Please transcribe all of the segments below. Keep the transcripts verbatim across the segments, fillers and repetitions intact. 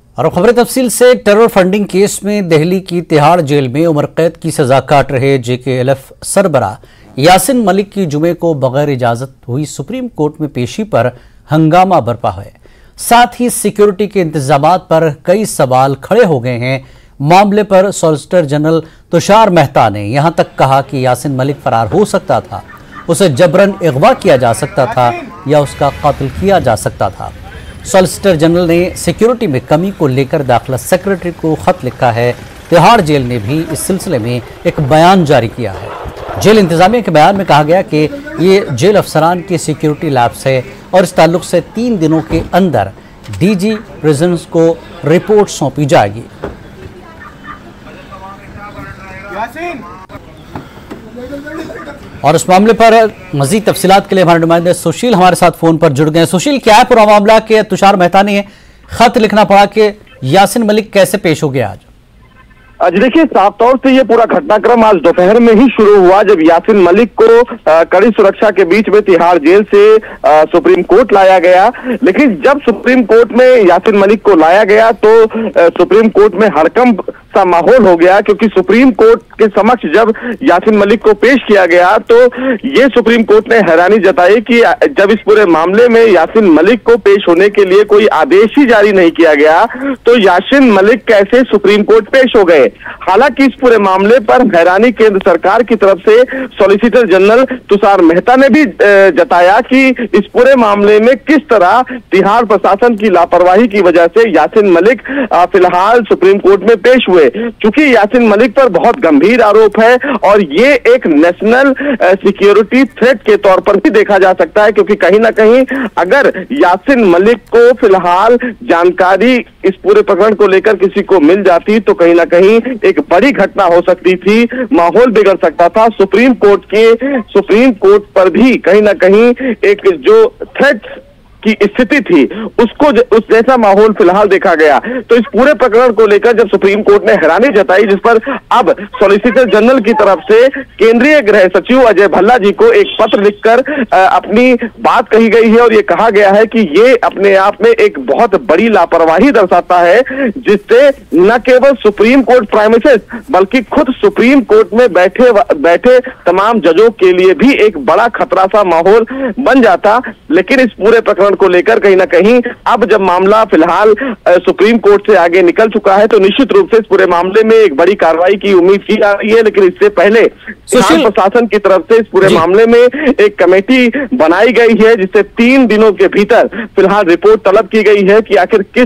और खबर तफसील से टेरर फंडिंग केस में दिल्ली की तिहाड़ जेल में उम्र कैद की सजा काट रहे जेकेएलएफ सरबरा यासिन मलिक की जुमे को बगैर इजाजत हुई सुप्रीम कोर्ट में पेशी पर हंगामा बरपा है। साथ ही सिक्योरिटी के इंतजामात पर कई सवाल खड़े हो गए हैं। मामले पर सॉलिसिटर जनरल तुषार मेहता ने यहां तक कहा कि यासिन मलिक फरार हो सकता था, उसे जबरन अगवा किया जा सकता था या उसका कत्ल किया जा सकता था। सॉलिसिटर जनरल ने सिक्योरिटी में कमी को लेकर दाखिला सेक्रेटरी को खत लिखा है। तिहाड़ जेल ने भी इस सिलसिले में एक बयान जारी किया है। जेल इंतजामिया के बयान में कहा गया कि ये जेल अफसरान की सिक्योरिटी लैब्स है और इस ताल्लुक से तीन दिनों के अंदर डीजी प्रिजन्स को रिपोर्ट सौंपी जाएगी। और इस मामले पर मजीद तफसीलात के लिए हमारे नुमाइंदे सुशील हमारे साथ फोन पर जुड़ गए। सुशील, क्या है पूरा मामला कि तुषार मेहता ने खत लिखना पड़ा कि यासिन मलिक कैसे पेश हो गया आज? आज देखिए, साफ तौर से ये पूरा घटनाक्रम आज दोपहर में ही शुरू हुआ जब यासिन मलिक को कड़ी सुरक्षा के बीच में तिहाड़ जेल से आ, सुप्रीम कोर्ट लाया गया। लेकिन जब सुप्रीम कोर्ट में यासिन मलिक को लाया गया तो आ, सुप्रीम कोर्ट में हड़कंप सा माहौल हो गया, क्योंकि सुप्रीम कोर्ट के समक्ष जब यासिन मलिक को पेश किया गया तो ये सुप्रीम कोर्ट ने हैरानी जताई कि जब इस पूरे मामले में यासिन मलिक को पेश होने के लिए कोई आदेश ही जारी नहीं किया गया तो यासिन मलिक कैसे सुप्रीम कोर्ट पेश हो गए। हालांकि इस पूरे मामले पर हैरानी केंद्र सरकार की तरफ से सॉलिसिटर जनरल तुषार मेहता ने भी जताया कि इस पूरे मामले में किस तरह तिहाड़ प्रशासन की लापरवाही की वजह से यासिन मलिक फिलहाल सुप्रीम कोर्ट में पेश हुए। चूंकि यासिन मलिक पर बहुत गंभीर आरोप है और ये एक नेशनल सिक्योरिटी थ्रेट के तौर पर भी देखा जा सकता है, क्योंकि कहीं ना कहीं अगर यासिन मलिक को फिलहाल जानकारी इस पूरे प्रकरण को लेकर किसी को मिल जाती तो कहीं ना कहीं एक बड़ी घटना हो सकती थी, माहौल बिगड़ सकता था। सुप्रीम कोर्ट के सुप्रीम कोर्ट पर भी कहीं ना कहीं एक जो थ्रेट की स्थिति थी उसको उस जैसा माहौल फिलहाल देखा गया। तो इस पूरे प्रकरण को लेकर जब सुप्रीम कोर्ट ने हैरानी जताई, जिस पर अब सॉलिसिटर जनरल की तरफ से केंद्रीय गृह सचिव अजय भल्ला जी को एक पत्र लिखकर अपनी बात कही गई है और ये कहा गया है कि ये अपने आप में एक बहुत बड़ी लापरवाही दर्शाता है, जिससे न केवल सुप्रीम कोर्ट प्राइमेसेस बल्कि खुद सुप्रीम कोर्ट में बैठे बैठे तमाम जजों के लिए भी एक बड़ा खतरा सा माहौल बन जाता। लेकिन इस पूरे प्रकरण को लेकर कहीं ना कहीं अब जब मामला फिलहाल सुप्रीम कोर्ट से आगे निकल चुका है तो निश्चित रूप से इस पूरे मामले में एक बड़ी कार्रवाई की उम्मीद की जा रही है। लेकिन इससे पहले प्रशासन की तरफ से इस पूरे मामले में एक कमेटी बनाई गई है, जिससे तीन दिनों के भीतर फिलहाल रिपोर्ट तलब की गई है कि आखिर किस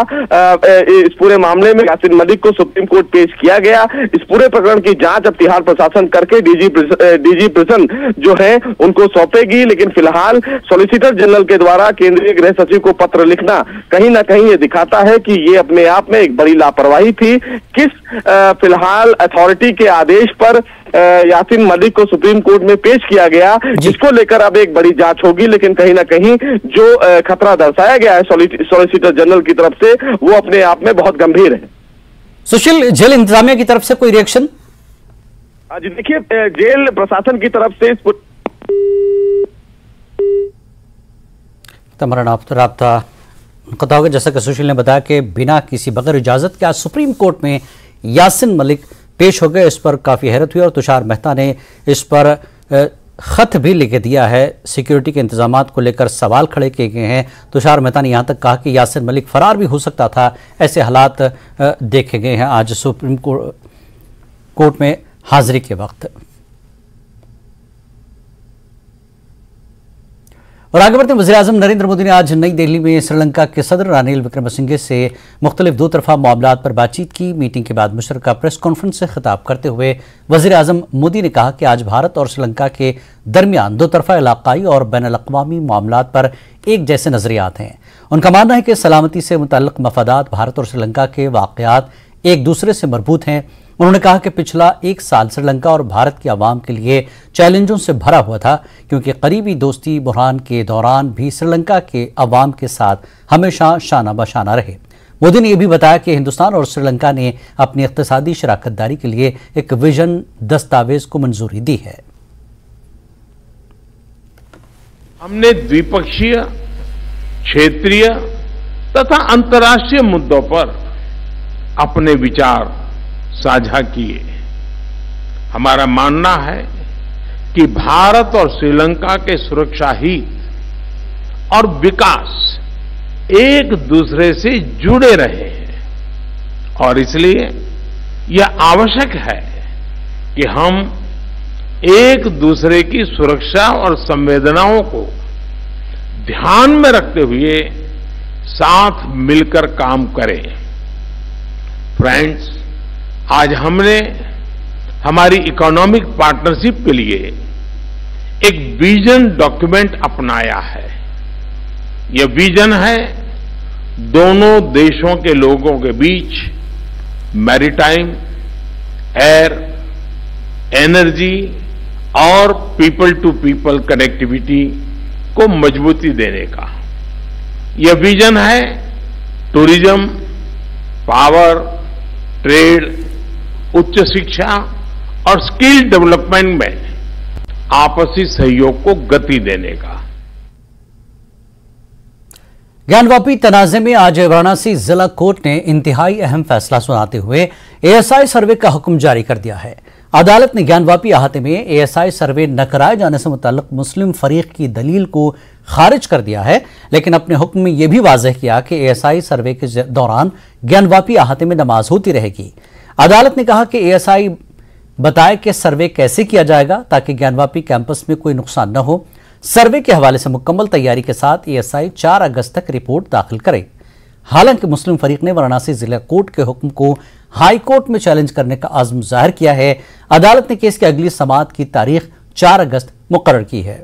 तरह इस पूरे मामले में यासिन मलिक को सुप्रीम कोर्ट पेश किया गया। इस पूरे प्रकरण की जांच अब तिहाड़ प्रशासन करके डीजी डीजी प्रिजन जो है उनको सौंपेगी। लेकिन फिलहाल सॉलिसिटर जनरल के द्वारा केंद्रीय गृह सचिव को पत्र लिखना कहीं ना कहीं ये दिखाता है कि ये अपने आप में एक बड़ी लापरवाही थी। किस फिलहाल अथॉरिटी के आदेश पर यासिन मलिक को सुप्रीम कोर्ट में पेश किया गया, जिसको लेकर अब एक बड़ी जांच होगी। लेकिन कहीं ना कहीं जो खतरा दर्शाया गया है सॉलिसिटर जनरल की तरफ से वो अपने आप में बहुत गंभीर है। सुशील, जेल इंतजामिया की तरफ से कोई रिएक्शन? आज देखिए, जेल प्रशासन की तरफ से हमारा राब्ता मुकद्दर होगा। जैसा कि सुशील ने बताया कि बिना किसी बगैर इजाजत के आज सुप्रीम कोर्ट में यासिन मलिक पेश हो गए, इस पर काफ़ी हैरत हुई और तुषार मेहता ने इस पर खत भी लिख दिया है। सिक्योरिटी के इंतजामात को लेकर सवाल खड़े किए गए हैं। तुषार मेहता ने यहाँ तक कहा कि यासिन मलिक फरार भी हो सकता था। ऐसे हालात देखे गए हैं आज सुप्रीम कोर्ट में हाजिरी के वक्त। और आगे बढ़ते वज़ीर आज़म नरेंद्र मोदी ने आज नई दिल्ली में श्रीलंका के सदर रानिल विक्रमसिंघे से मुख्तलिफ दो तरफा मामलात पर बातचीत की। मीटिंग के बाद मुश्तरका प्रेस कॉन्फ्रेंस से खिताब करते हुए वज़ीर आज़म मोदी ने कहा कि आज भारत और श्रीलंका के दरमियान दो तरफा इलाकाई और बैन अल-अक़वामी मामलात पर एक जैसे नज़रियात हैं। उनका मानना है कि सलामती से मुतल्लिक़ मफादात भारत और श्रीलंका के वाक़यात एक दूसरे से मरबूत हैं। उन्होंने कहा कि पिछला एक साल श्रीलंका और भारत की आवाम के लिए चैलेंजों से भरा हुआ था, क्योंकि करीबी दोस्ती बुरहान के दौरान भी श्रीलंका के अवाम के साथ हमेशा शाना बशाना रहे। मोदी ने यह भी बताया कि हिंदुस्तान और श्रीलंका ने अपनी इक़्तिसादी शराकत दारी के लिए एक विजन दस्तावेज को मंजूरी दी है। हमने द्विपक्षीय, क्षेत्रीय तथा अंतर्राष्ट्रीय मुद्दों पर अपने विचार साझा किए। हमारा मानना है कि भारत और श्रीलंका के सुरक्षा हित और विकास एक दूसरे से जुड़े रहे हैं और इसलिए यह आवश्यक है कि हम एक दूसरे की सुरक्षा और संवेदनाओं को ध्यान में रखते हुए साथ मिलकर काम करें। फ्रेंड्स, आज हमने हमारी इकोनॉमिक पार्टनरशिप के लिए एक विजन डॉक्यूमेंट अपनाया है। यह विजन है दोनों देशों के लोगों के बीच मैरीटाइम, एयर, एनर्जी और पीपल टू पीपल कनेक्टिविटी को मजबूती देने का। यह विजन है टूरिज्म, पावर, ट्रेड, उच्च शिक्षा और स्किल डेवलपमेंट में आपसी सहयोग को गति देने का। ज्ञानवापी तनाजे में आज वाराणसी जिला कोर्ट ने इंतहाई अहम फैसला सुनाते हुए एएसआई सर्वे का हुक्म जारी कर दिया है। अदालत ने ज्ञानवापी अहाते में एएसआई सर्वे न कराए जाने से मुताल्लिक मुस्लिम फरीक की दलील को खारिज कर दिया है, लेकिन अपने हुक्म में यह भी वाज़ेह किया कि एएसआई सर्वे के दौरान ज्ञानवापी अहाते में नमाज होती रहेगी। अदालत ने कहा कि एएसआई बताए कि सर्वे कैसे किया जाएगा ताकि ज्ञानवापी कैंपस में कोई नुकसान न हो। सर्वे के हवाले से मुकम्मल तैयारी के साथ एएसआई चार अगस्त तक रिपोर्ट दाखिल करे। हालांकि मुस्लिम फरीक ने वाराणसी जिला कोर्ट के हुक्म को हाई कोर्ट में चैलेंज करने का आज़म जाहिर किया है। अदालत ने केस की अगली समाअत की तारीख चार अगस्त मुकर्रर की है।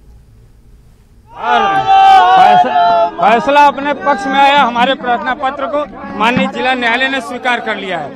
फैसला अपने पक्ष में आया। हमारे प्रार्थना पत्र को माननीय जिला न्यायालय ने स्वीकार कर लिया है।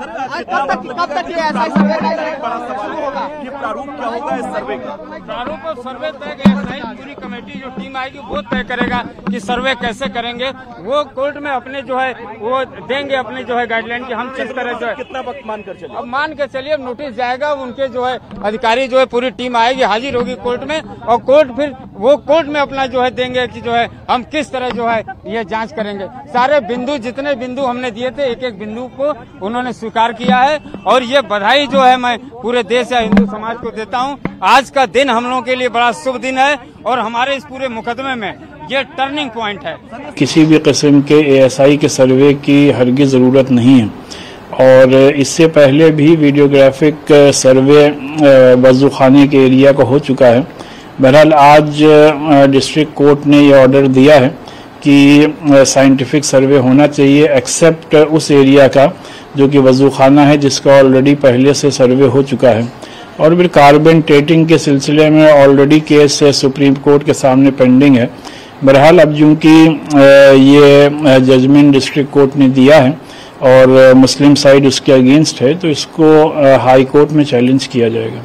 प्रारूप और सर्वे तय पूरी कमेटी जो टीम आएगी वो तय करेगा कि सर्वे कैसे करेंगे। वो कोर्ट में अपने जो है वो देंगे अपने जो है गाइडलाइन की हम किस तरह जो है कितना वक्त मान कर चलिए। अब मान के चलिए अब नोटिस जाएगा, उनके जो है अधिकारी जो है पूरी टीम आएगी, हाजिर होगी कोर्ट में और कोर्ट फिर वो कोर्ट में अपना जो है देंगे कि जो है हम किस तरह जो है ये जांच करेंगे। सारे बिंदु जितने बिंदु हमने दिए थे एक एक बिंदु को उन्होंने स्वीकार किया है और ये बधाई जो है मैं पूरे देश या हिंदू समाज को देता हूँ। आज का दिन हम लोगों के लिए बड़ा शुभ दिन है और हमारे इस पूरे मुकदमे में ये टर्निंग पॉइंट है। किसी भी किस्म के एएसआई के सर्वे की हरगिज़ जरूरत नहीं है और इससे पहले भी वीडियोग्राफिक सर्वे वज़ू खाने के एरिया का हो चुका है। बहरहाल आज डिस्ट्रिक्ट कोर्ट ने ये ऑर्डर दिया है कि साइंटिफिक सर्वे होना चाहिए एक्सेप्ट उस एरिया का जो कि वज़ू खाना है जिसका ऑलरेडी पहले से सर्वे हो चुका है। और फिर कार्बन डेटिंग के सिलसिले में ऑलरेडी केस सुप्रीम कोर्ट के सामने पेंडिंग है। बहरहाल अब चूँकि ये जजमेंट डिस्ट्रिक्ट कोर्ट ने दिया है और मुस्लिम साइड उसके अगेंस्ट है तो इसको हाई कोर्ट में चैलेंज किया जाएगा।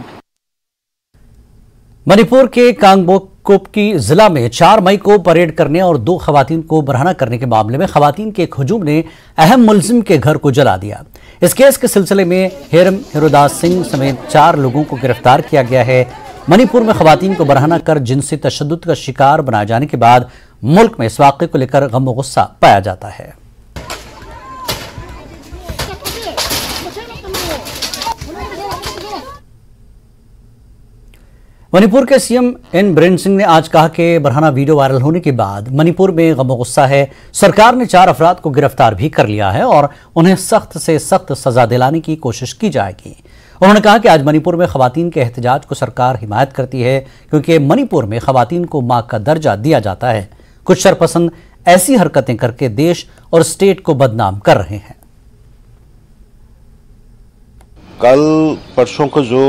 मणिपुर के कांगबोकुपकी जिला में चार मई को परेड करने और दो खवातीन को बरहना करने के मामले में खवातीन के एक हुजूम ने अहम मुलजिम के घर को जला दिया। इस केस के सिलसिले में हेरम हिरोदास सिंह समेत चार लोगों को गिरफ्तार किया गया है। मणिपुर में खवातीन को बरहना कर जिनसी तशद्दुद का शिकार बनाए जाने के बाद मुल्क में इस वाक़े को लेकर गम और गुस्सा पाया जाता है। मणिपुर के सीएम एन बीरेन सिंह ने आज कहा कि बरहाना वीडियो वायरल होने के बाद मणिपुर में गम गुस्सा है। सरकार ने चार अफराद को गिरफ्तार भी कर लिया है और उन्हें सख्त से सख्त सजा दिलाने की कोशिश की जाएगी। उन्होंने कहा कि आज मणिपुर में खवातीन के एहतजाज को सरकार हिमायत करती है क्योंकि मणिपुर में खवातीन को मां का दर्जा दिया जाता है। कुछ शरपसंद ऐसी हरकतें करके देश और स्टेट को बदनाम कर रहे हैं। कल परसों को जो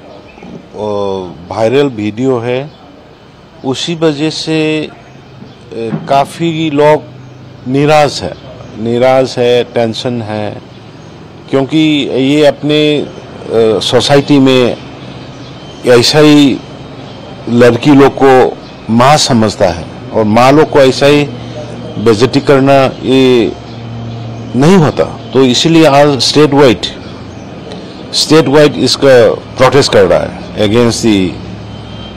वायरल वीडियो है उसी वजह से काफ़ी लोग निराश है निराश है टेंशन है, क्योंकि ये अपने सोसाइटी में ऐसा ही लड़की लोग को माँ समझता है और माँ लोग को ऐसा ही बेइज्जती करना ये नहीं होता। तो इसीलिए आज स्टेट वाइड स्टेट वाइड इसका प्रोटेस्ट कर रहा है अगेंस्ट दी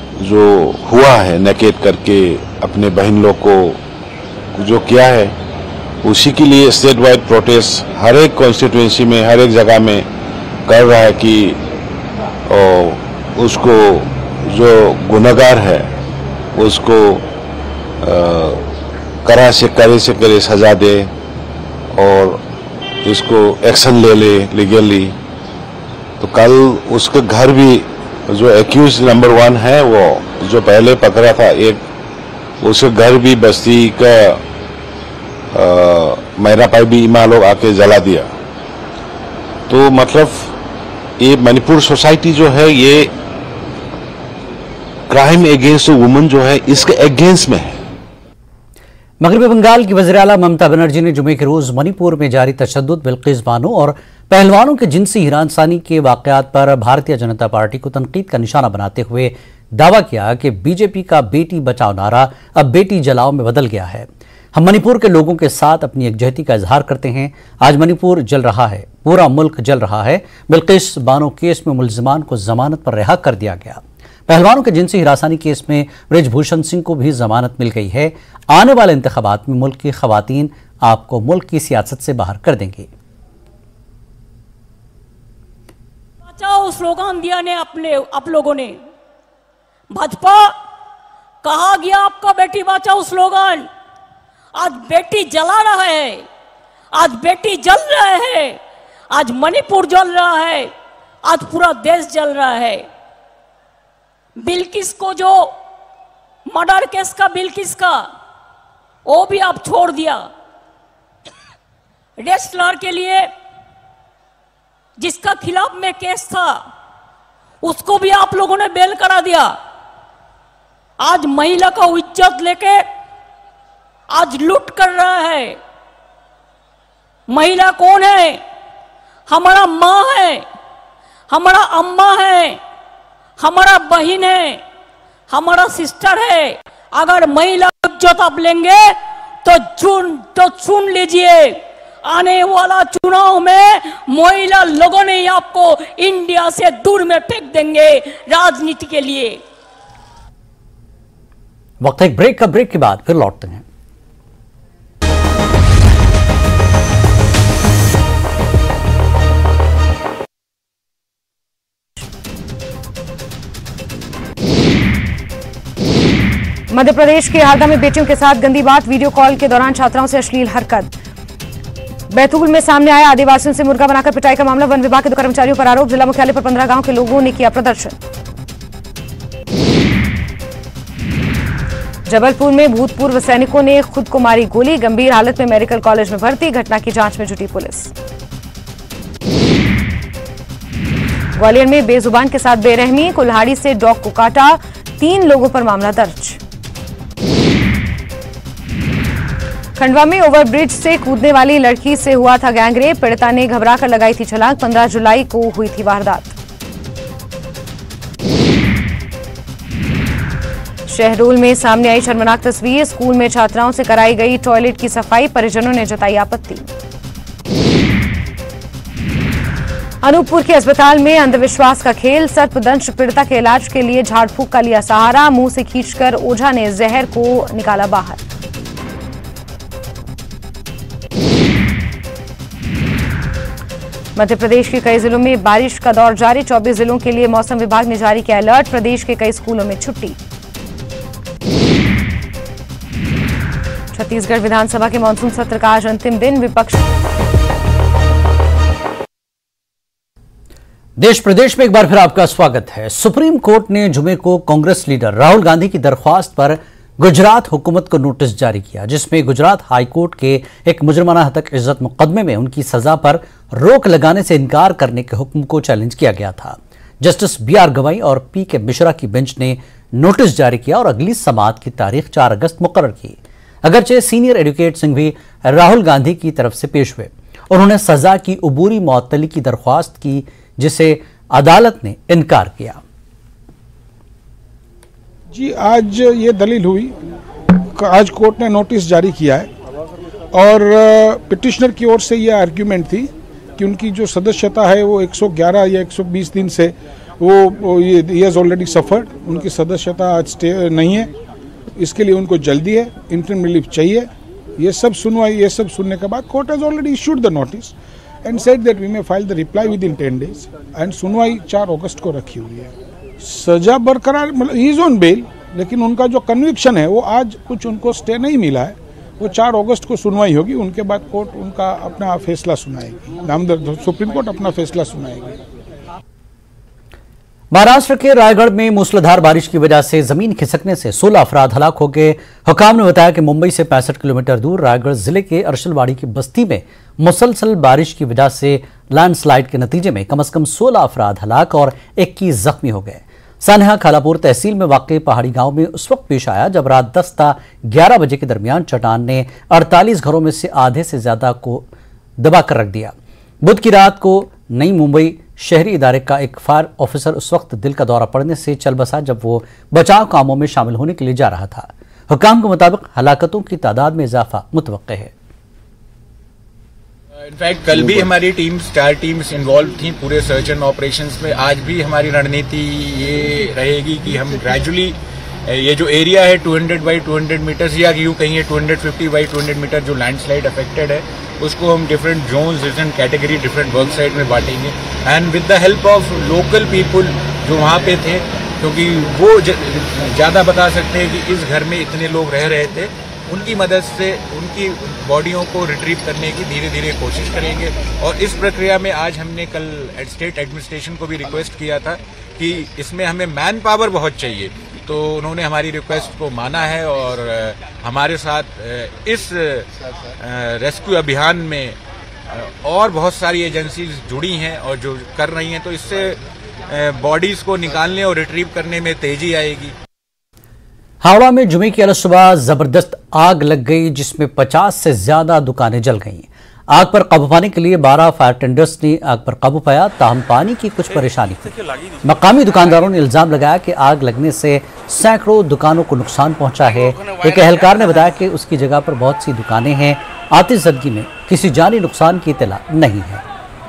जो हुआ है नेकेट करके अपने बहन लोग को जो किया है उसी के लिए स्टेट वाइड प्रोटेस्ट हर एक कॉन्स्टिट्यूएंसी में, हर एक जगह में कर रहा है कि ओ, उसको जो गुनहगार है उसको कड़ा से कड़े से कड़े सजा दे और इसको एक्शन ले ले लीगली। तो कल उसके घर भी जो एक्यूज नंबर वन है वो जो पहले पकड़ा था एक, उसके घर भी बस्ती का मैरा पाई भी इमा लोग आके जला दिया। तो मतलब ये मणिपुर सोसाइटी जो है ये क्राइम एगेंस्ट वुमेन जो है इसके अगेंस्ट में है। मगरबी बंगाल की वज़ीर आला ममता बनर्जी ने जुमे के रोज मणिपुर में जारी तशद्दुद, बिल्किस बानो और पहलवानों के जिनसी हिरानसानी के वाकयात पर भारतीय जनता पार्टी को तनकीद का निशाना बनाते हुए दावा किया कि बीजेपी का बेटी बचाओ नारा अब बेटी जलाओ में बदल गया है। हम मणिपुर के लोगों के साथ अपनी एकजुटता का इजहार करते हैं। आज मणिपुर जल रहा है, पूरा मुल्क जल रहा है। बिल्किस बानो केस में मुलजिमान को जमानत पर रिहा कर दिया गया। पहलवानों के जिनसी हिरासानी केस में बृजभूषण सिंह को भी जमानत मिल गई है। आने वाले इंतखाबात में मुल्क की खवातीन आपको मुल्क की सियासत से बाहर कर देंगे। बचाओ स्लोगन दिया ने अपने आप लोगों ने, भाजपा कहा गया आपका बेटी बचाओ स्लोगन, आज बेटी जला रहा है, आज बेटी जल रहा है, आज मणिपुर जल रहा है, आज पूरा देश जल रहा है। बिल्किस को जो मर्डर केस का बिल्किस का वो भी आप छोड़ दिया। रेसलर के लिए जिसका खिलाफ में केस था उसको भी आप लोगों ने बेल करा दिया। आज महिला का इज्जत लेके आज लूट कर रहा है। महिला कौन है? हमारा माँ है, हमारा अम्मा है, हमारा बहन है, हमारा सिस्टर है। अगर महिला इज्जत आप लेंगे तो चुन तो सुन लीजिए, आने वाला चुनाव में महिला लोगों ने आपको इंडिया से दूर में फेंक देंगे राजनीति के लिए। वक्त एक ब्रेक का, ब्रेक के बाद फिर लौटते हैं। मध्य प्रदेश के हरदा में बेटियों के साथ गंदी बात, वीडियो कॉल के दौरान छात्राओं से अश्लील हरकत। बैतूल में सामने आया आदिवासियों से मुर्गा बनाकर पिटाई का मामला, वन विभाग के दो कर्मचारियों पर आरोप। जिला मुख्यालय पर पंद्रह गांव के लोगों ने किया प्रदर्शन। जबलपुर में भूतपूर्व सैनिकों ने खुद को मारी गोली, गंभीर हालत में मेडिकल कॉलेज में भर्ती, घटना की जांच में जुटी पुलिस। ग्वालियर में बेजुबान के साथ बेरहमी, कुल्हाड़ी से डॉग को काटा, तीन लोगों पर मामला दर्ज। खंडवा में ओवरब्रिज से कूदने वाली लड़की से हुआ था गैंगरेप, पीड़िता ने घबराकर लगाई थी छलांग, पंद्रह जुलाई को हुई थी वारदात। शहडोल में सामने आई शर्मनाक तस्वीर, स्कूल में छात्राओं से कराई गई टॉयलेट की सफाई, परिजनों ने जताई आपत्ति। अनूपपुर के अस्पताल में अंधविश्वास का खेल, सर्पदंश पीड़िता के इलाज के लिए झाड़ फूक का लिया सहारा, मुंह से खींचकर ओझा ने जहर को निकाला बाहर। मध्य प्रदेश के कई जिलों में बारिश का दौर जारी, चौबीस जिलों के लिए मौसम विभाग ने जारी किया अलर्ट, प्रदेश के कई स्कूलों में छुट्टी। छत्तीसगढ़ विधानसभा के मानसून सत्र का आज अंतिम दिन, विपक्ष। देश प्रदेश में एक बार फिर आपका स्वागत है। सुप्रीम कोर्ट ने जुमे को कांग्रेस लीडर राहुल गांधी की दरख्वास्त पर गुजरात हुकूमत को नोटिस जारी किया, जिसमें गुजरात हाईकोर्ट के एक मुजरमाना हतक इज्जत मुकदमे में उनकी सजा पर रोक लगाने से इनकार करने के हुक्म को चैलेंज किया गया था। जस्टिस बी आर गवाई और पी के मिश्रा की बेंच ने नोटिस जारी किया और अगली समाअत की तारीख चार अगस्त मुकर्रर की। अगरचे सीनियर एडवोकेट सिंह भी राहुल गांधी की तरफ से पेश हुए, उन्होंने सजा की उबूरी मुअत्तली की दरख्वास्त की, जिसे अदालत ने इनकार किया। जी आज ये दलील हुई, आज कोर्ट ने नोटिस जारी किया है और पिटिशनर की ओर से ये आर्ग्यूमेंट थी कि उनकी जो सदस्यता है वो एक सौ ग्यारह या एक सौ बीस दिन से वो, वो ये हैज़ ऑलरेडी सफर्ड, उनकी सदस्यता आज स्टे नहीं है, इसके लिए उनको जल्दी है, इंटरिम रिलीफ चाहिए ये सब सुनवाई ये सब सुनने के बाद court has already issued the notice and said that we may file the reply within ten days and सुनवाई चार अगस्त को रखी हुई है। सजा बरकरार, मतलब ही इज ऑन बेल, लेकिन उनका जो कन्विक्शन है वो आज कुछ उनको स्टे नहीं मिला है, वो चार अगस्त को सुनवाई होगी, उनके बाद कोर्ट उनका अपना फैसला सुनाएगी, नामदर सुप्रीम कोर्ट अपना फैसला सुनाएगी। महाराष्ट्र के रायगढ़ में मूसलाधार बारिश की वजह से जमीन खिसकने से सोलह अफराद हलाक हो गए। हुकाम ने बताया कि मुंबई से पैंसठ किलोमीटर दूर रायगढ़ जिले के अरशलवाड़ी की बस्ती में मुसलसल बारिश की वजह से लैंडस्लाइड के नतीजे में कम से कम सोलह अफराद हलाक और इक्कीस जख्मी हो गए। सानहा खालापुर तहसील में वाक़ पहाड़ी गांव में उस वक्त पेश आया जब रात दस ता ग्यारह बजे के दरमियान चट्टान ने अड़तालीस घरों में से आधे से ज्यादा को दबाकर रख दिया। बुध की रात को नई मुंबई शहरी इदारे का एक फायर ऑफिसर उस वक्त दिल का दौरा पड़ने से चल बसा जब वो बचाव कामों में शामिल होने के लिए जा रहा था। हुकाम के मुताबिक हलाकतों की तादाद में इजाफा मुतवक्के है। इनफैक्ट कल भी हमारी टीम्स चार टीम्स इन्वॉल्व थी पूरे सर्च एंड ऑपरेशंस में। आज भी हमारी रणनीति ये रहेगी कि हम ग्रेजुअली ये जो एरिया है दो सौ बाई दो सौ मीटर्स या यूँ कहीं दो सौ पचास बाई दो सौ मीटर जो लैंडस्लाइड अफेक्टेड है उसको हम different zones different category different work side में बांटेंगे and with the help of local people जो वहाँ पे थे, क्योंकि वो ज़्यादा बता सकते हैं कि इस घर में इतने लोग रह रहे थे, उनकी मदद से उनकी बॉडियों को रिट्रीव करने की धीरे धीरे कोशिश करेंगे। और इस प्रक्रिया में आज हमने कल स्टेट एडमिनिस्ट्रेशन को भी रिक्वेस्ट किया था कि इसमें हमें मैन पावर बहुत चाहिए, तो उन्होंने हमारी रिक्वेस्ट को माना है और हमारे साथ इस रेस्क्यू अभियान में और बहुत सारी एजेंसीज जुड़ी हैं और जो कर रही हैं, तो इससे बॉडीज को निकालने और रिट्रीव करने में तेजी आएगी। हावड़ा में जुमे की अलग सुबह जबरदस्त आग लग गई जिसमें पचास से ज्यादा दुकानें जल गईं। आग पर काबू पाने के लिए बारह फायर टेंडर्स ने आग पर काबू पाया, ताहम पानी की कुछ परेशानी थी। मकामी दुकानदारों ने इल्जाम लगाया कि आग लगने से सैकड़ों दुकानों को नुकसान पहुंचा है। एक एहलकार ने बताया कि उसकी जगह पर बहुत सी दुकानें हैं। आतिशबाजी में किसी जानी नुकसान की इत्तला नहीं है।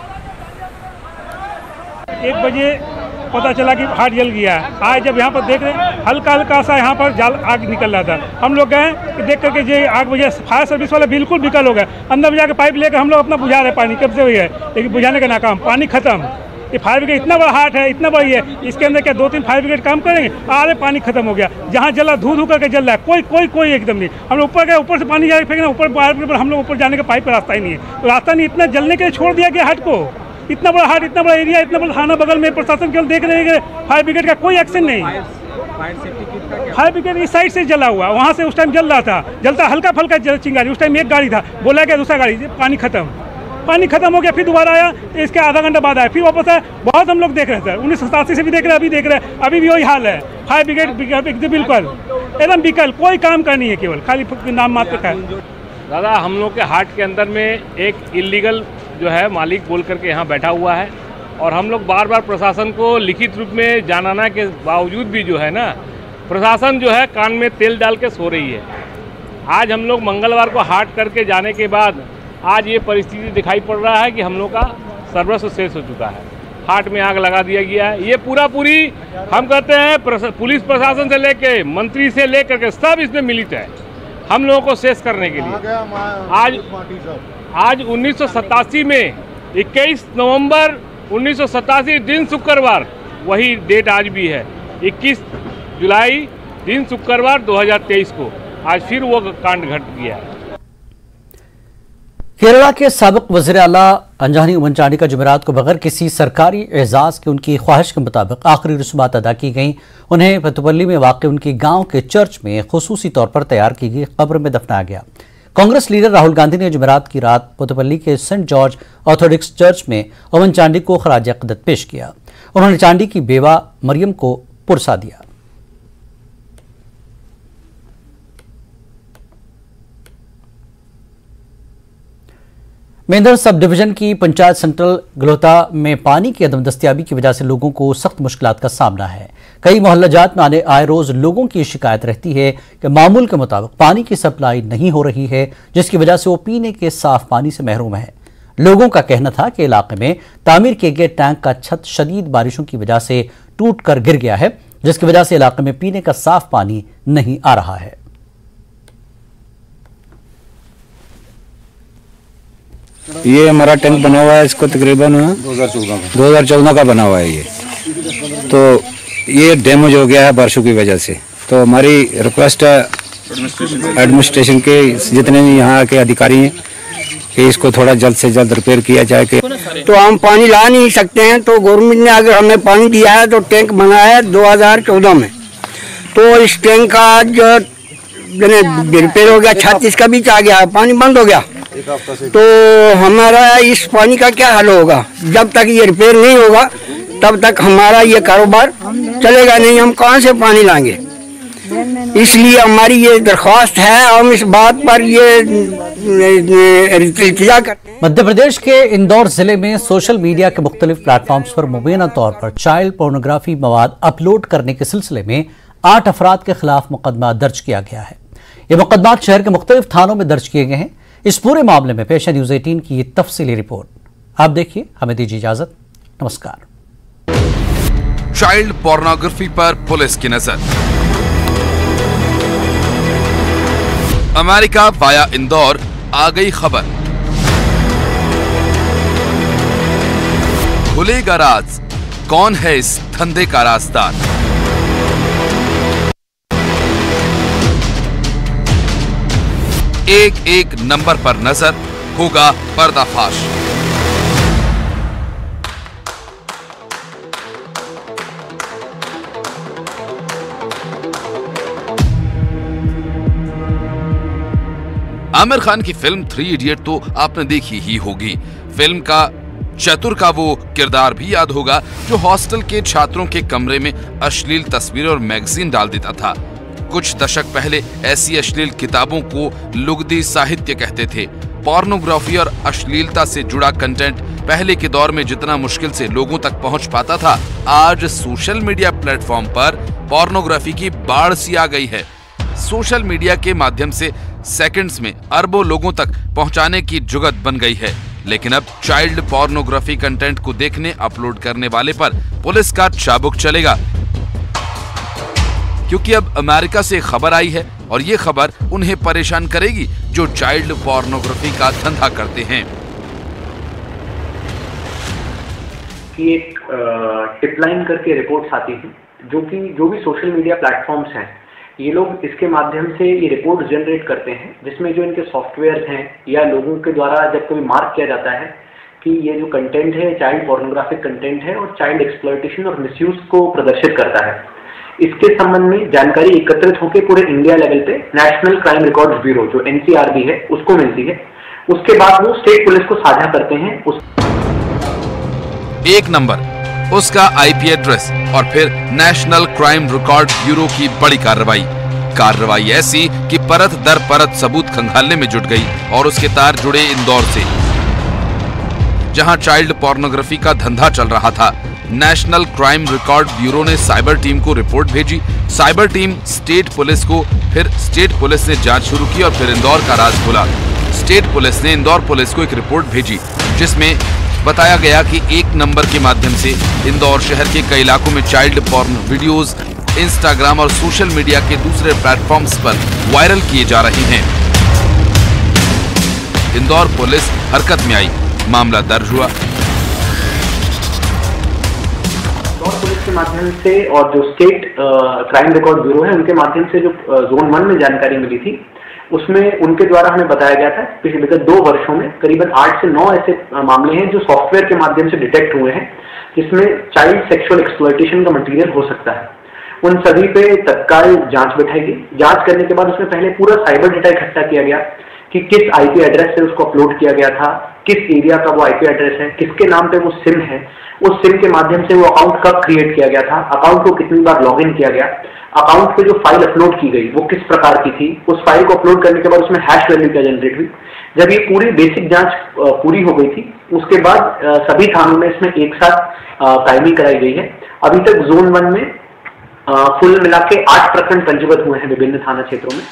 एक बजे पता चला कि हाट जल गया। आज जब यहाँ पर देख रहे हैं हल्का हल्का सा यहाँ पर जाल आग निकल रहा था, हम लोग गए कि देख करके ये आग बुझा। फायर सर्विस वाले बिल्कुल विकल हो गए, अंदर बुझा के पाइप लेकर हम लोग अपना बुझा रहे, पानी कब से हुई है लेकिन बुझाने का नाकाम, पानी खत्म। ये फायर ब्रिगेड इतना बड़ा हाट है, इतना बड़ी है, इसके अंदर क्या दो तीन फायर ब्रिगेड काम करेंगे? अरे पानी खत्म हो गया, जहाँ जला धू धू करके जल रहा है, कोई कोई कोई एकदम नहीं। हम लोग ऊपर गए, ऊपर से पानी जा फेंकना, ऊपर फायर ब्रिगेड पर हम लोग ऊपर जाने का पाइप रास्ता ही नहीं है, तो रास्ता नहीं, इतना जलने के लिए छोड़ दिया गया हाट को। इतना बड़ा हाट, इतना बड़ा एरिया, इतना बड़ा थाना बगल में, प्रशासन केवल देख रहे हैं, फायर ब्रिगेड का कोई एक्शन नहीं। फायर ब्रिगेड इस साइड से जला हुआ, वहाँ से उस टाइम जल रहा था, जलता हल्का फल्का जल चिंगारी, उस टाइम एक गाड़ी था, बोला गया दूसरा गाड़ी, पानी खत्म, पानी खत्म हो गया। फिर दोबारा आया, इसके आधा घंटा बाद आया, फिर वापस आया। बहुत हम लोग देख रहे हैं सर, उन्नीस सौ सतासी से भी देख रहे हैं, अभी देख रहे हैं, अभी भी वही हाल है। फायर ब्रिगेड बिल्कुल एकदम बिकल, कोई काम का नहीं है, केवल खाली नाम मात्र का है। दादा हम लोग के हाट के अंदर में एक इलीगल जो है मालिक बोल करके यहाँ बैठा हुआ है और हम लोग बार बार प्रशासन को लिखित रूप में जनाना के बावजूद भी जो है ना, प्रशासन जो है कान में तेल डाल के सो रही है। आज हम लोग मंगलवार को हाट करके जाने के बाद आज ये परिस्थिति दिखाई पड़ रहा है कि हम लोग का सर्वस्व शेष हो चुका है, हाट में आग लगा दिया गया है। ये पूरा पूरी हम कहते हैं पुलिस प्रशासन से लेके मंत्री से लेकर के सब इसमें मिलित है हम लोगों को शेष करने के लिए। आज आज उन्नीस सौ सतासी में इक्कीस नवंबर उन्नीस सौ सतासी दिन शुक्रवार, वही डेट आज भी है, इक्कीस जुलाई दिन शुक्रवार दो हज़ार तेईस को आज फिर वो कांड घट गया है। केरला के साबिक वज़ीर आला अंजनी उमन-चांडी का जुमेरात को बगैर किसी सरकारी एजाज के उनकी ख्वाहिश के मुताबिक आखिरी रसूमात अदा की गईं। उन्हें पेतुपल्ली में वाक़ उनके गांव के चर्च में खुसूसी तौर पर तैयार की गई कब्र में दफनाया गया। कांग्रेस लीडर राहुल गांधी ने जुमेरात की रात पेतुपल्ली के सेंट जॉर्ज ऑर्थोडॉक्स चर्च में उमन-चांडी को खराज अक़ीदत पेश किया। उन्होंने चांडी की बेवा मरियम को पुरसा दिया। मेंढर सब डिवीजन की पंचायत सेंट्रल गलोता में पानी की अदम दस्तियाबी की वजह से लोगों को सख्त मुश्किलात का सामना है। कई मोहल्ला जात में आने आए रोज लोगों की शिकायत रहती है कि मामूल के मुताबिक पानी की सप्लाई नहीं हो रही है, जिसकी वजह से वो पीने के साफ पानी से महरूम है। लोगों का कहना था कि इलाके में तामीर किए गए टैंक का छत शदीद बारिशों की वजह से टूट कर गिर गया है, जिसकी वजह से इलाके में पीने का साफ पानी नहीं आ रहा है। ये हमारा टैंक बना हुआ है, इसको तकरीबन दो हज़ार चौदह का बना हुआ है ये। तो ये डैमेज हो गया है बारिशों की वजह से। तो हमारी रिक्वेस्ट है एडमिनिस्ट्रेशन के जितने भी यहाँ के अधिकारी हैं कि इसको थोड़ा जल्द से जल्द रिपेयर किया जाए। कि तो हम पानी ला नहीं सकते हैं, तो गवर्नमेंट ने अगर हमें पानी दिया है तो टैंक बनाया है दो हज़ार चौदह में। तो इस टैंक का जो रिपेयर हो गया, छत इसका बीच आ गया, पानी बंद हो गया। तो हमारा इस पानी का क्या हल होगा? जब तक ये रिपेयर नहीं होगा तब तक हमारा ये कारोबार चलेगा नहीं। हम कहाँ से पानी लाएंगे? इसलिए हमारी ये दरख्वास्त है, हम इस बात पर ये इल्तिजा करते हैं। मध्य प्रदेश के इंदौर जिले में सोशल मीडिया के मुख्तलिफ प्लेटफॉर्म्स पर मुबैना तौर पर चाइल्ड पोर्नोग्राफी मवाद अपलोड करने के सिलसिले में आठ अफराद के खिलाफ मुकदमा दर्ज किया गया है। ये मुकदमा शहर के मुख्तलिफ थानों में दर्ज किए गए हैं। इस पूरे मामले में पेश है न्यूज अठारह की ये तफसीली रिपोर्ट। आप देखिए, हमें दीजिए इजाजत। नमस्कार। चाइल्ड पोर्नोग्राफी पर पुलिस की नजर। अमेरिका वाया इंदौर आ गई खबर। खुलेगा राज, कौन है इस धंधे का राजदार? एक एक नंबर पर नजर, होगा पर्दाफाश। आमिर खान की फिल्म थ्री इडियट तो आपने देखी ही होगी। फिल्म का चतुर का वो किरदार भी याद होगा जो हॉस्टल के छात्रों के कमरे में अश्लील तस्वीरें और मैगजीन डाल देता था। कुछ दशक पहले ऐसी अश्लील किताबों को लुगदी साहित्य कहते थे। पोर्नोग्राफी और अश्लीलता से जुड़ा कंटेंट पहले के दौर में जितना मुश्किल से लोगों तक पहुंच पाता था, आज सोशल मीडिया प्लेटफॉर्म पर पोर्नोग्राफी की बाढ़ सी आ गई है। सोशल मीडिया के माध्यम से सेकंड्स में अरबों लोगों तक पहुंचाने की जुगत बन गई है। लेकिन अब चाइल्ड पोर्नोग्राफी कंटेंट को देखने, अपलोड करने वाले पर पुलिस का चाबुक चलेगा, क्योंकि अब अमेरिका से खबर आई है और ये खबर उन्हें परेशान करेगी जो चाइल्ड पोर्नोग्राफी का धंधा करते हैं। कि एक टिपलाइन करके रिपोर्ट्स आती हैं, जो कि जो भी सोशल मीडिया प्लेटफॉर्म्स हैं, ये लोग इसके माध्यम से ये रिपोर्ट जनरेट करते हैं, जिसमें जो इनके सॉफ्टवेयर हैं या लोगों के द्वारा जब कभी मार्क किया जाता है कि ये जो कंटेंट है चाइल्ड पोर्नोग्राफिक कंटेंट है और चाइल्ड एक्सप्लॉयटेशन और मिसयूज को प्रदर्शित करता है। इसके संबंध में जानकारी एकत्रित होकर पूरे इंडिया लेवल पे नेशनल क्राइम रिकॉर्ड्स ब्यूरो जो एन सी आर बी है उसको मिलती है। उसके बाद वो स्टेट पुलिस को साझा करते हैं। उस... एक नंबर उसका आई पी एड्रेस और फिर नेशनल क्राइम रिकॉर्ड ब्यूरो की बड़ी कार्रवाई कार्रवाई ऐसी कि परत दर परत सबूत खंगालने में जुट गई और उसके तार जुड़े इंदौर से, जहां चाइल्ड पोर्नोग्राफी का धंधा चल रहा था। नेशनल क्राइम रिकॉर्ड ब्यूरो ने साइबर टीम को रिपोर्ट भेजी, साइबर टीम स्टेट पुलिस को, फिर स्टेट पुलिस ने जांच शुरू की और फिर इंदौर का राज खुला। स्टेट पुलिस ने इंदौर पुलिस को एक रिपोर्ट भेजी जिसमें बताया गया कि एक नंबर के माध्यम से इंदौर शहर के कई इलाकों में चाइल्ड पोर्न वीडियोस इंस्टाग्राम और सोशल मीडिया के दूसरे प्लेटफॉर्म्स पर वायरल किए जा रहे हैं। इंदौर पुलिस हरकत में आई, मामला दर्ज हुआ। इंदौर पुलिस के माध्यम से और जो स्टेट क्राइम रिकॉर्ड ब्यूरो है उनके माध्यम से जो जोन वन में जानकारी मिली थी, उसमें उनके द्वारा हमें बताया गया था पिछले विगत दो वर्षों में करीबन आठ से नौ ऐसे मामले हैं जो सॉफ्टवेयर के माध्यम से डिटेक्ट हुए हैं, जिसमें चाइल्ड सेक्सुअल एक्सप्लॉयटेशन का मटेरियल हो सकता है। उन सभी पे तत्काल जांच बैठाई गई। जांच करने के बाद उसमें पहले पूरा साइबर डेटा इकट्ठा किया गया कि किस आईपी एड्रेस से उसको अपलोड किया गया था, किस एरिया का वो आईपी एड्रेस है, किसके नाम पे वो सिम है, उस सिम के माध्यम से वो अकाउंट कब क्रिएट किया गया था, अकाउंट को कितनी बार लॉग इन किया गया, अकाउंट पे जो फाइल अपलोड की गई वो किस प्रकार की थी, उस फाइल को अपलोड करने के बाद उसमें हैश वैल्यू क्या जनरेट हुई। जब ये पूरी बेसिक जांच पूरी हो गई थी, उसके बाद सभी थानों में इसमें एक साथ टाइमिंग कराई गई है। अभी तक जोन वन में कुल मिला के आठ प्रकरण पंजीबद्ध हुए हैं विभिन्न थाना क्षेत्रों में।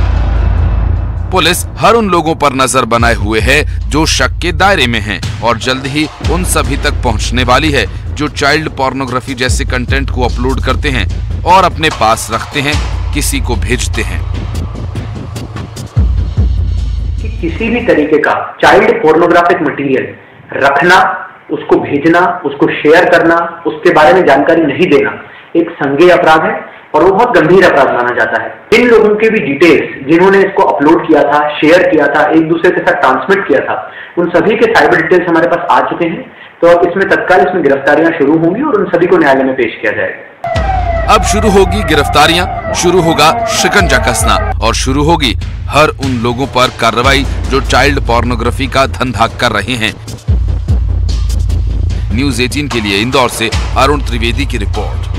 पुलिस हर उन लोगों पर नजर बनाए हुए है जो शक के दायरे में हैं और जल्द ही उन सभी तक पहुंचने वाली है जो चाइल्ड पोर्नोग्राफी जैसे कंटेंट को अपलोड करते हैं और अपने पास रखते हैं, किसी को भेजते हैं। कि किसी भी तरीके का चाइल्ड पोर्नोग्राफिक मटेरियल रखना, उसको भेजना, उसको शेयर करना, उसके बारे में जानकारी नहीं देना एक संज्ञेय अपराध है और वो बहुत गंभीर अपराध माना जाता है। इन लोगों के भी डिटेल्स जिन्होंने इसको अपलोड किया था, शेयर किया था, एक दूसरे के साथ ट्रांसमिट किया था, उन सभी के साइबर डिटेल्स हमारे पास आ चुके हैं। तो अब इसमें तत्काल इसमें गिरफ्तारियां शुरू होंगी और उन सभी को न्यायालय में पेश किया जाएगा। अब शुरू होगी गिरफ्तारियां, शुरू होगा शिकंजा कसना और शुरू होगी हर उन लोगों पर कार्रवाई जो चाइल्ड पोर्नोग्राफी का धंधा कर रहे हैं। न्यूज़ अठारह के लिए इंदौर से अरुण त्रिवेदी की रिपोर्ट।